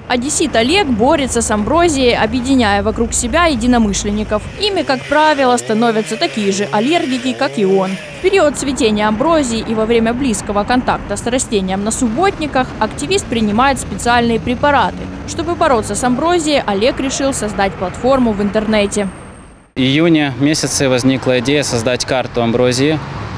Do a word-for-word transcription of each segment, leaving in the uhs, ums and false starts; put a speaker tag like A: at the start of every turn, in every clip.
A: Одессит Олег борется с амброзией, объединяя вокруг себя единомышленников. Ими, как правило, становятся такие же аллергики, как и он. В период цветения амброзии и во время близкого контакта с растением на субботниках активист принимает специальные препараты. Чтобы бороться с амброзией, Олег решил создать платформу в интернете.
B: В июне месяце возникла идея создать карту амброзии,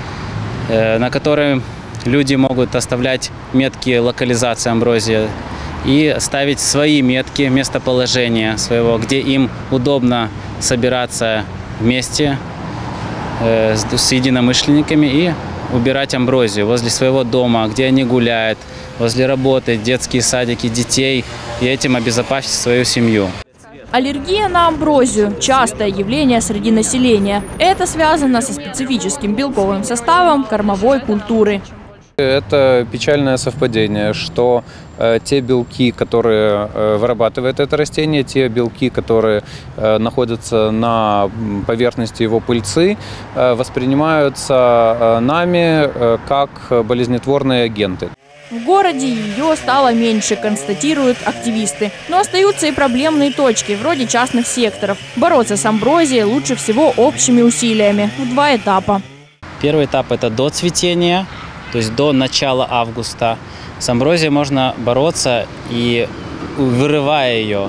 B: на которой люди могут оставлять метки локализации амброзии и ставить свои метки местоположения своего, где им удобно собираться вместе э, с, с единомышленниками и убирать амброзию возле своего дома, где они гуляют, возле работы, детские садики, детей, и этим обезопасить свою семью.
A: Аллергия на амброзию – частое явление среди населения. Это связано со специфическим белковым составом кормовой культуры.
C: Это печальное совпадение, что э, те белки, которые э, вырабатывает это растение, те белки, которые э, находятся на поверхности его пыльцы, э, воспринимаются э, нами э, как болезнетворные агенты.
A: В городе ее стало меньше, констатируют активисты. Но остаются и проблемные точки, вроде частных секторов. Бороться с амброзией лучше всего общими усилиями, в два этапа.
B: Первый этап – это до цветения. То есть до начала августа. С амброзией можно бороться и, вырывая ее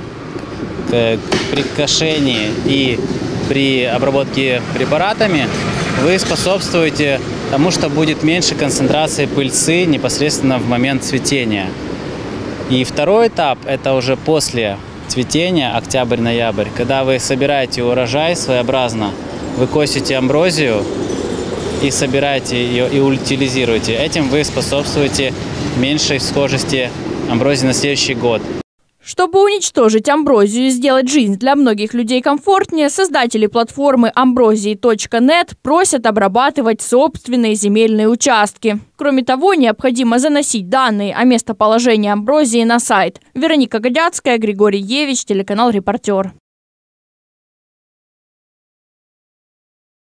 B: при кошении и при обработке препаратами, вы способствуете тому, что будет меньше концентрации пыльцы непосредственно в момент цветения. И второй этап – это уже после цветения, октябрь-ноябрь, когда вы собираете урожай своеобразно, вы косите амброзию и собираете ее и утилизируете. Этим вы способствуете меньшей схожести амброзии на следующий год.
A: Чтобы уничтожить амброзию и сделать жизнь для многих людей комфортнее, создатели платформы амброзии точка нет просят обрабатывать собственные земельные участки. Кроме того, необходимо заносить данные о местоположении амброзии на сайт. Вероника Годяцкая, Григорий Евич, телеканал «Репортер».